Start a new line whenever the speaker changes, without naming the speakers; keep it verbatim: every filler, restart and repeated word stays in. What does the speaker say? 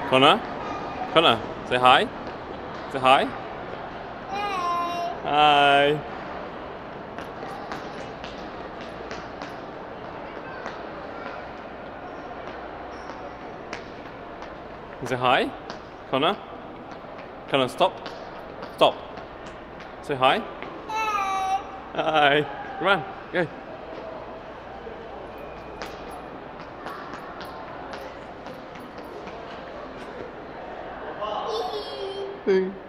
Connor? Connor, say hi. Say hi. Hi. Say hi. Connor? Connor, stop. Stop. Say hi. Hi. Come on, go. Hey.